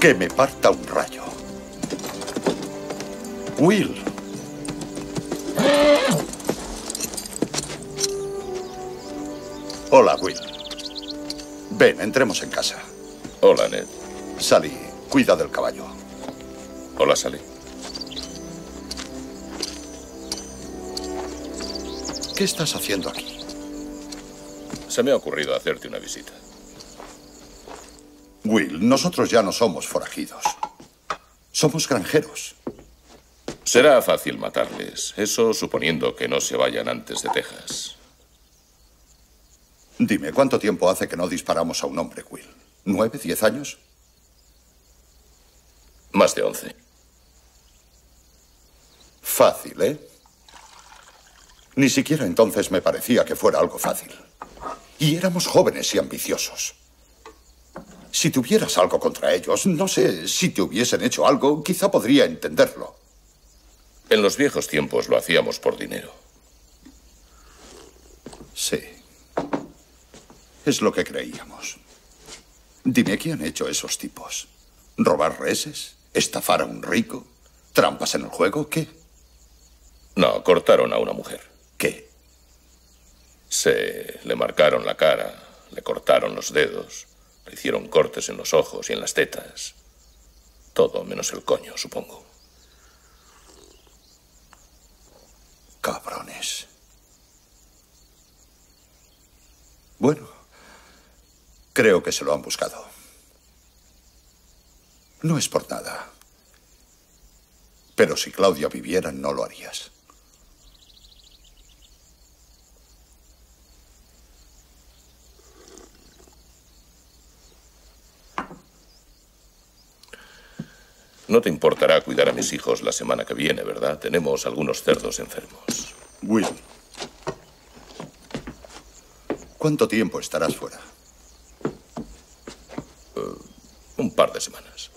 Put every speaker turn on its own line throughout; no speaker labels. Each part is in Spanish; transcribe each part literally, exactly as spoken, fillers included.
Que me parta un rayo. Will. Hola, Will. Ven, entremos en casa.
Hola, Ned.
Sally, cuida del caballo.
Hola, Sally.
¿Qué estás haciendo aquí?
Se me ha ocurrido hacerte una visita.
Will, nosotros ya no somos forajidos. Somos granjeros.
Será fácil matarles. Eso suponiendo que no se vayan antes de Texas.
Dime, ¿cuánto tiempo hace que no disparamos a un hombre, Will? ¿Nueve, diez años?
Más de once.
Fácil, ¿eh? Ni siquiera entonces me parecía que fuera algo fácil. Y éramos jóvenes y ambiciosos. Si tuvieras algo contra ellos, no sé, si te hubiesen hecho algo, quizá podría entenderlo.
En los viejos tiempos lo hacíamos por dinero.
Sí. Es lo que creíamos. Dime, ¿qué han hecho esos tipos? ¿Robar reses? ¿Estafar a un rico? ¿Trampas en el juego? ¿Qué?
No, cortaron a una mujer.
¿Qué?
Se le marcaron la cara, le cortaron los dedos, le hicieron cortes en los ojos y en las tetas. Todo menos el coño, supongo.
Cabrones. Bueno, creo que se lo han buscado. No es por nada. Pero si Claudia viviera, no lo harías.
No te importará cuidar a mis hijos la semana que viene, ¿verdad? Tenemos algunos cerdos enfermos.
Will, ¿cuánto tiempo estarás fuera?
Uh, un par de semanas.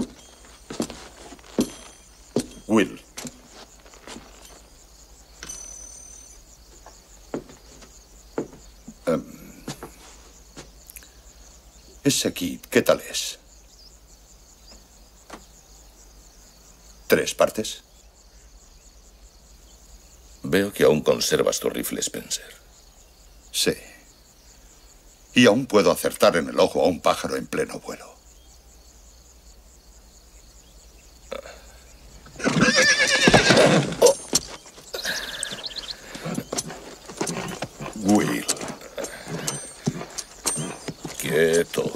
Will. Um, ese kit, ¿qué tal es? ¿Tres partes?
Veo que aún conservas tu rifle Spencer.
Sí. Y aún puedo acertar en el ojo a un pájaro en pleno vuelo. Will.
Quieto.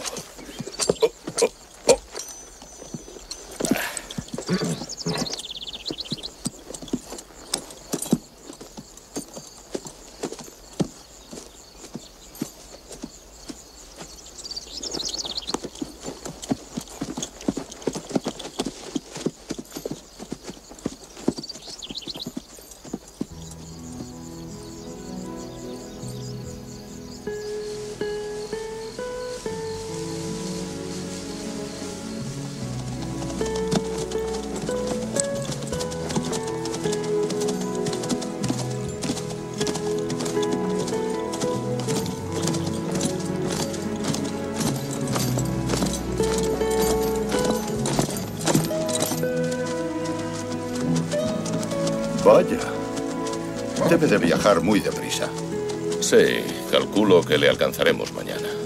Vaya. Debe de viajar muy deprisa.
Sí, calculo que le alcanzaremos mañana.